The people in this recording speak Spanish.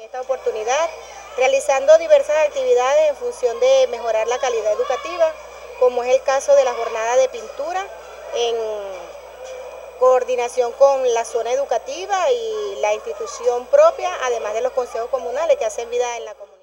esta oportunidad, realizando diversas actividades en función de mejorar la calidad educativa, como es el caso de la jornada de pintura en coordinación con la zona educativa y la institución propia, además de los consejos comunales que hacen vida en la comunidad.